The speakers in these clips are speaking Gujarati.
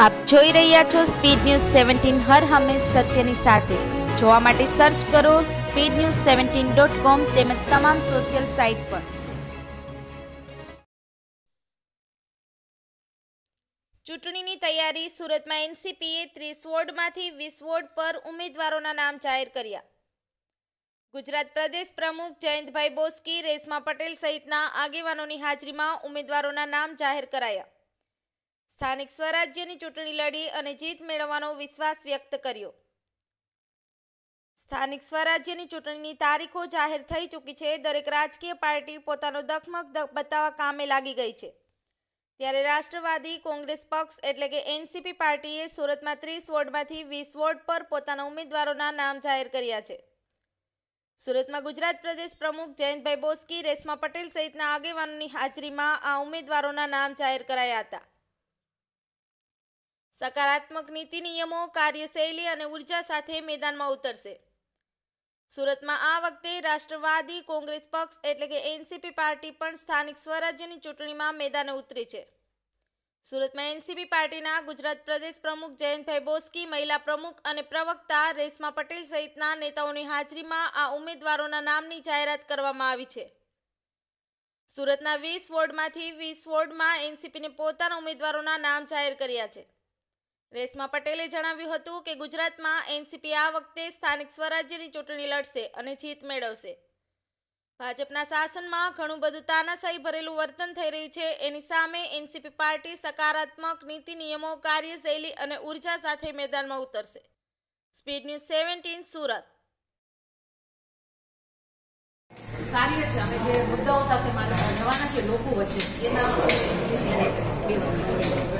આપ જોઈ રહ્યા છો સ્પીડ ન્યૂઝ 17 હર હંમેશ સત્યની સાથે। જોવા માટે સર્ચ કરો speednews17.com તેમજ તમામ સોશિયલ સાઇટ પર। ચૂંટણીની તૈયારી। સુરતમાં એનસીપીએ 30 વોર્ડમાંથી 20 વોર્ડ પર ઉમેદવારોના નામ જાહેર કર્યા। ગુજરાત પ્રદેશ પ્રમુખ જયંતભાઈ બોસ્કી, રેશમા પટેલ સહિતના આગેવાનોની હાજરીમાં ઉમેદવારોના નામ જાહેર કરાયા। સ્થાનિક સ્વરાજ્યની ચૂંટણી લડી અને જીત મેળવવાનો વિશ્વાસ વ્યક્ત કર્યો। સ્થાનિક સ્વરાજ્યની ચૂંટણીની તારીખો જાહેર થઈ ચૂકી છે। દરેક રાજકીય પાર્ટી પોતાનો દખમગ બતાવવા કામે લાગી ગઈ છે। ત્યારે રાષ્ટ્રવાદી કોંગ્રેસ પક્ષ એટલે કે એનસીપી પાર્ટીએ સુરતમાં 30 વોર્ડમાંથી 20 વોર્ડ પર પોતાના ઉમેદવારોના નામ જાહેર કર્યા છે। સુરતમાં ગુજરાત પ્રદેશ પ્રમુખ જયંતભાઈ બોસ્કી, રેશમા પટેલ સહિતના આગેવાનોની હાજરીમાં આ ઉમેદવારોના નામ જાહેર કરાયા હતા। સકારાત્મક નીતિ નિયમો, કાર્યશૈલી અને ઉર્જા સાથે મેદાનમાં ઉતરશે। સુરતમાં આ વખતે રાષ્ટ્રવાદી કોંગ્રેસ પક્ષ એટલે કે એનસીપી પાર્ટી પણ સ્થાનિક સ્વરાજ્યની ચૂંટણીમાં મેદાને ઉતરી છે। સુરતમાં એનસીપી પાર્ટીના ગુજરાત પ્રદેશ પ્રમુખ જયંતભાઈ બોસ્કી, મહિલા પ્રમુખ અને પ્રવક્તા રેશમા પટેલ સહિતના નેતાઓની હાજરીમાં આ ઉમેદવારોના નામની જાહેરાત કરવામાં આવી છે। સુરતના 20 વોર્ડમાંથી 20 વોર્ડમાં એનસીપીને પોતાના ઉમેદવારોના નામ જાહેર કર્યા છે। રેશમા પટેલે જણાવ્યું હતું કે ગુજરાતમાં એનસીપી આ વખતે સ્થાનિક સ્વરાજ્યની ચૂંટણી લડશે અને જીત મેળવશે। ભાજપના શાસનમાં ઘણું બધું તાનાશાહી ભરેલું વર્તન થઈ રહ્યું છે। એની સામે એનસીપી પાર્ટી સકારાત્મક નીતિ નિયમો, કાર્યશૈલી અને ઉર્જા સાથે મેદાનમાં ઉતરશે। Speed news 17 Surat. કાર્ય છે અમે જે મુદ્દાઓ સાથે જવાના છે લોકો વચ્ચે એના બે વસ્તુ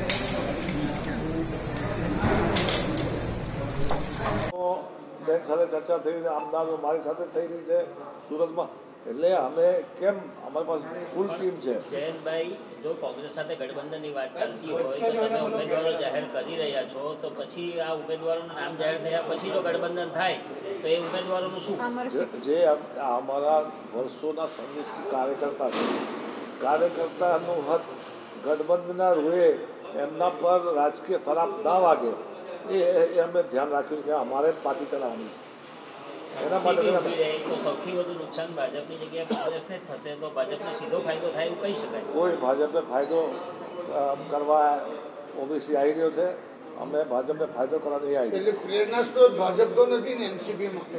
બેન સાથે ચર્ચા થઈ રહી છે, આમદારો મારી સાથે થઈ રહી છે સુરતમાં। એટલે અમે કેમ અમારી પાસે ફૂલ ટીમ છે। જયંતભાઈ, જો કોંગ્રેસ સાથે ગઠબંધનની વાત ચાલતી હોય તો તમે ઉમેદવારો જાહેર કરી રહ્યા છો, તો પછી આ ઉમેદવારોના નામ જાહેર થયા પછી જો ગઠબંધન થાય તો એ ઉમેદવારોનું શું? જે અમારા વર્ષોના સંનિષ્ઠ કાર્યકર્તા છે, કાર્યકર્તાનું હક ગઠબંધનના રૂએ એમના પર રાજકીય તરાપ ના વાગે એ અમે ધ્યાન રાખ્યું કે અમારે પાર્ટી ચલાવવાની। એના માટે તો સૌથી વધુ નુકસાન ભાજપની જગ્યાએ કોંગ્રેસને જ થશે, તો ભાજપને સીધો ફાયદો થાય એવું કહી શકાય? કોઈ ભાજપને ફાયદો કરવા ઓબીસી આવી રહ્યો છે, અમે ભાજપને ફાયદો કરવા નહીં આવી। એટલે પ્રેરણા સ્ત્રોત ભાજપ તો નથી ને એનસીપી માટે?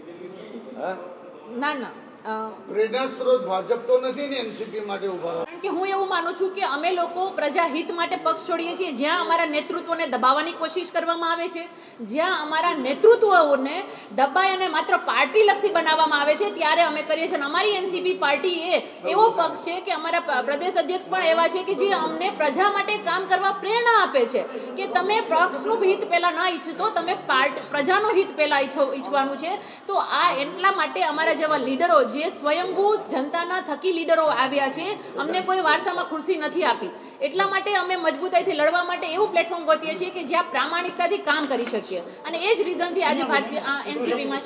હે ના પ્રેરણા સ્ત્રોત ભાજપ તો નથી ને એનસીપી માટે ઉભા રહો। કારણ કે હું એવું માનું છું કે અમે લોકો પ્રજાહિત માટે પક્ષ છોડીએ છીએ। જ્યાં અમારા નેતૃત્વને દબાવવાની કોશિશ કરવામાં આવે છે, જ્યાં અમારા નેતૃત્વને દબાઈ અને માત્ર પાર્ટીલક્ષી બનાવવામાં આવે છે, ત્યારે અમે કરીએ છીએ। અમારી એનસીપી પાર્ટી એ એવો પક્ષ છે કે અમારા પ્રદેશ અધ્યક્ષ પણ એવા છે કે જે અમને પ્રજા માટે કામ કરવા પ્રેરણા આપે છે કે તમે પક્ષનું હિત પહેલાં ન ઈચ્છશો, તમે પ્રજાનું હિત પહેલાં ઈચ્છવાનું છે। તો આ એટલા માટે અમારા જેવા લીડરો જે સ્વયંભૂ જનતાના થકી લીડરો આવ્યા છે, અમને કોઈ વારસામાં ખુરશી નથી આપી, એટલા માટે અમે મજબૂતાઈથી લડવા માટે એવું પ્લેટફોર્મ ગોતીએ છીએ કે જ્યાં પ્રામાણિકતાથી કામ કરી શકીએ, અને એ જ રીઝનથી આજે ભારતીય એનસીપીમાં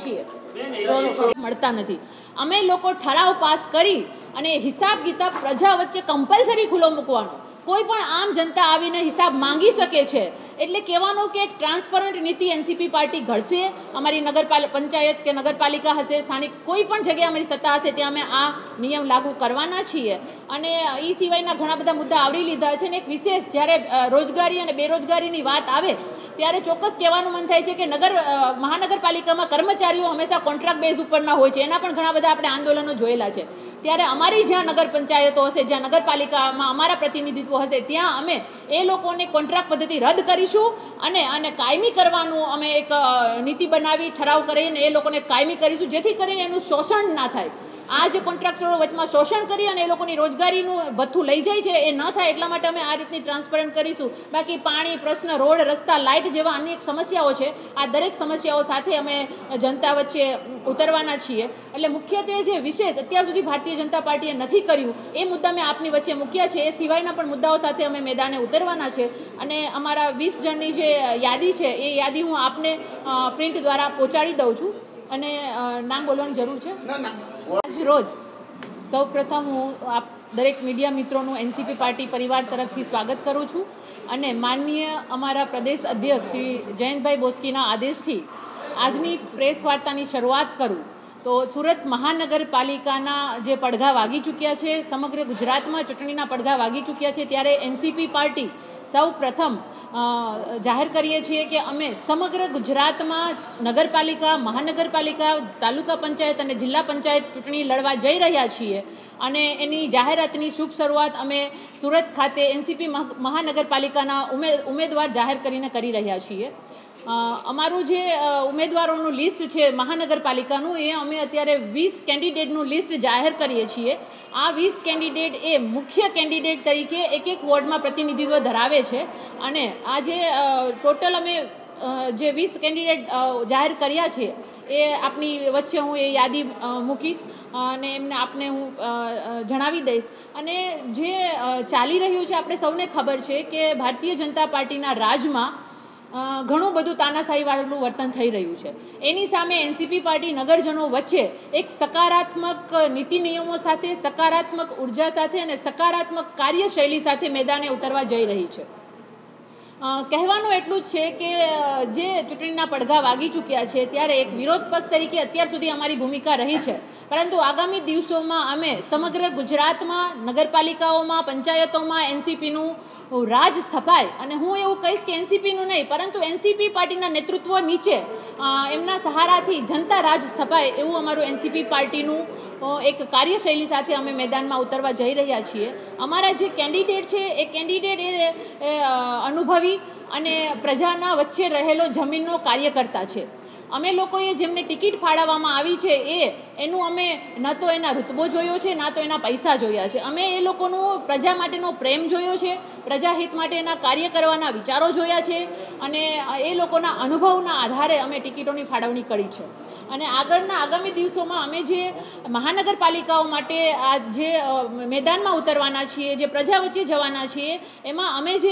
છીએ। મળતા નથી। અમે લોકો ઠરાવ પાસ કરી અને હિસાબ કિતાબ પ્રજા વચ્ચે કમ્પલસરી ખુલ્લો મૂકવાનો, કોઈ પણ આમ જનતા આવીને હિસાબ માંગી શકે છે, એટલે કહેવાનું કે એક ટ્રાન્સપરન્ટ નીતિ એનસીપી પાર્ટી ઘડશે। અમારી પંચાયત કે નગરપાલિકા હશે, સ્થાનિક કોઈ પણ જગ્યાએ અમારી સત્તા હશે ત્યાં અમે આ નિયમ લાગુ કરવાના છીએ। અને એ સિવાયના ઘણા બધા મુદ્દા આવરી લીધા છે। અને એક વિશેષ જ્યારે રોજગારી અને બેરોજગારીની વાત આવે ત્યારે ચોક્કસ કહેવાનું મન થાય છે કે મહાનગરપાલિકામાં કર્મચારીઓ હંમેશા કોન્ટ્રાક્ટ બેઝ ઉપરના હોય છે, એના પણ ઘણા બધા આપણે આંદોલનો જોયેલા છે। ત્યારે અમારી જ્યાં નગર પંચાયતો હશે, જ્યાં નગરપાલિકામાં અમારા પ્રતિનિધિત્વ હશે, ત્યાં અમે એ લોકોને કોન્ટ્રાક્ટ પદ્ધતિ રદ કરીશું અને કાયમી કરવાનું અમે એક નીતિ બનાવી ઠરાવ કરીને એ લોકોને કાયમી કરીશું, જેથી કરીને એનું શોષણ ના થાય। આ જે કોન્ટ્રાક્ટરો વચમાં શોષણ કરી અને એ લોકોની રોજગારીનું ભથ્થું લઈ જાય છે એ ન થાય, એટલા માટે અમે આ રીતની ટ્રાન્સપરન્ટ કરીશું। બાકી પાણી પ્રશ્ન, રોડ, રસ્તા, લાઇટ જેવા અનેક સમસ્યાઓ છે, આ દરેક સમસ્યાઓ સાથે અમે જનતા વચ્ચે ઉતરવાના છીએ। એટલે મુખ્યત્વે જે વિશેષ અત્યાર સુધી ભારતીય જનતા પાર્ટીએ નથી કર્યું એ મુદ્દા મેં આપની વચ્ચે મૂક્યા છે। એ સિવાયના પણ મુદ્દાઓ સાથે અમે મેદાને ઉતરવાના છે, અને અમારા 20 જણની જે યાદી છે એ યાદી હું આપને પ્રિન્ટ દ્વારા પહોંચાડી દઉં છું। અને નામ બોલવાની જરૂર છે? ના આજ રોજ સૌપ્રથમ હું આપ દરેક મીડિયા મિત્રોનું એનસીપી પાર્ટી પરિવાર તરફથી સ્વાગત કરું છું અને માનનીય અમારા પ્રદેશ અધ્યક્ષ શ્રી જયંતભાઈ બોસ્કીના આદેશથી આજની પ્રેસ વાર્તાની શરૂઆત કરું તો સુરત મહાનગરપાલિકાના જે પડઘા વાગી ચૂક્યા છે, સમગ્ર ગુજરાતમાં ચૂંટણીના પડઘા વાગી ચૂક્યા છે, ત્યારે એનસીપી પાર્ટી સૌ પ્રથમ જાહેર કરીએ છીએ કે અમે સમગ્ર ગુજરાતમાં નગરપાલિકા, મહાનગરપાલિકા, તાલુકા પંચાયત અને જિલ્લા પંચાયત ચૂંટણી લડવા જઈ રહ્યા છીએ અને એની જાહેરાતની શુભ શરૂઆત અમે સુરત ખાતે એનસીપી મહાનગરપાલિકાના ઉમેદવાર જાહેર કરીને કરી રહ્યા છીએ. અમારું જે ઉમેદવારોનું લિસ્ટ છે મહાનગરપાલિકાનું, એ અમે અત્યારે 20 કેન્ડિડેટનું લિસ્ટ જાહેર કરીએ છીએ. આ 20 કેન્ડિડેટ એ મુખ્ય કેન્ડિડેટ તરીકે એક વોર્ડમાં પ્રતિનિધિત્વ ધરાવે છે અને આ જે ટોટલ અમે જે 20 કેન્ડિડેટ જાહેર કર્યા છે એ આપની વચ્ચે હું એ યાદી મૂકીશ અને એમને આપને હું જણાવી દઈશ. અને જે ચાલી રહ્યું છે, આપણે સૌને ખબર છે કે ભારતીય જનતા પાર્ટીના રાજમાં ઘણું બધું તાનાશાહીવાળું વર્તન થઈ રહ્યું છે. એની સામે એનસીપી પાર્ટી નગરજનો વચ્ચે એક સકારાત્મક નીતિ નિયમો સાથે, સકારાત્મક ઉર્જા સાથે અને સકારાત્મક કાર્યશૈલી સાથે મેદાને ઉતરવા જઈ રહી છે. કહેવાનું એટલું જ છે કે જે ચૂંટણીના પડઘા વાગી ચૂક્યા છે ત્યારે એક વિરોધ પક્ષ તરીકે અત્યાર સુધી અમારી ભૂમિકા રહી છે, પરંતુ આગામી દિવસોમાં અમે સમગ્ર ગુજરાતમાં નગરપાલિકાઓમાં, પંચાયતોમાં એનસીપીનું રાજ સ્થપાય અને હું એવું કહીશ કે એનસીપીનું નહીં પરંતુ એનસીપી પાર્ટીના નેતૃત્વ નીચે એમના સહારાથી જનતા રાજ સ્થપાય એવું અમારું એનસીપી પાર્ટીનું એક કાર્યશૈલી સાથે અમે મેદાનમાં ઉતરવા જઈ રહ્યા છીએ. અમારા જે કેન્ડિડેટ છે એ કેન્ડિડેટ એ અનુભવી અને પ્રજાના વચ્ચે રહેલો જમીનનો કાર્યકર્તા છે. અમે લોકોએ જેમને ટિકિટ ફાળવવામાં આવી છે એનું અમે ન તો એના ઋતબો જોયો છે, ના તો એના પૈસા જોયા છે. અમે એ લોકોનું પ્રજા માટેનો પ્રેમ જોયો છે, પ્રજાહિત માટે એના કાર્ય કરવાના વિચારો જોયા છે અને એ લોકોના અનુભવના આધારે અમે ટિકિટોની ફાળવણી કરી છે. અને આગામી દિવસોમાં અમે જે મહાનગરપાલિકાઓ માટે આ જે મેદાનમાં ઉતરવાના છીએ, જે પ્રજા વચ્ચે જવાના છીએ, એમાં અમે જે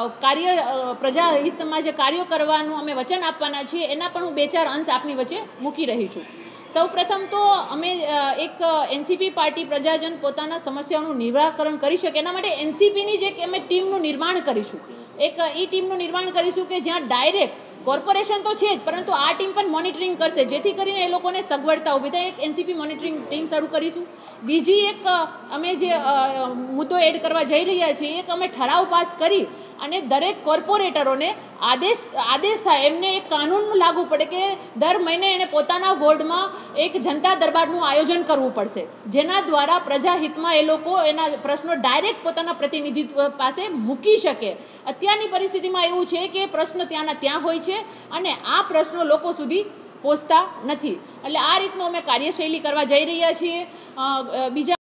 પ્રજાહિતમાં જે કાર્યો કરવાનું અમે વચન આપવાના છીએ એના પણ હું 2-4 અંશ આપની વચ્ચે મૂકી રહી છું. સૌ પ્રથમ તો અમે એક એનસીપી પાર્ટી પ્રજાજન પોતાના સમસ્યાઓનું નિરાકરણ કરી શકે એના માટે એનસીપીની જ એક અમે ટીમનું નિર્માણ કરીશું. એક ટીમનું નિર્માણ કરીશું કે જ્યાં ડાયરેક્ટ કોર્પોરેશન તો છે જ, પરંતુ આ ટીમ પણ મોનિટરિંગ કરશે જેથી કરીને એ લોકોને સગવડતા ઊભી થાય. એક એનસીપી મોનિટરિંગ ટીમ શરૂ કરીશું. બીજી એક અમે જે મુદ્દો એડ કરવા જઈ રહ્યા છીએ, એક અમે ઠરાવ પાસ કરી અને દરેક કોર્પોરેટરોને આદેશ થાય, એમને એક કાનૂન લાગુ પડે કે દર મહિને એને પોતાના વોર્ડમાં એક જનતા દરબારનું આયોજન કરવું પડશે, જેના દ્વારા પ્રજાહિતમાં એ લોકો એના પ્રશ્નો ડાયરેક્ટ પોતાના પ્રતિનિધિત્વ પાસે મૂકી શકે. અત્યારની પરિસ્થિતિમાં એવું છે કે પ્રશ્ન ત્યાંના ત્યાં હોય છે અને આ પ્રશ્નો લોકો સુધી પહોંચતા નથી. એટલે આ રીતનું અમે કાર્યશૈલી કરવા જઈ રહ્યા છીએ. બીજા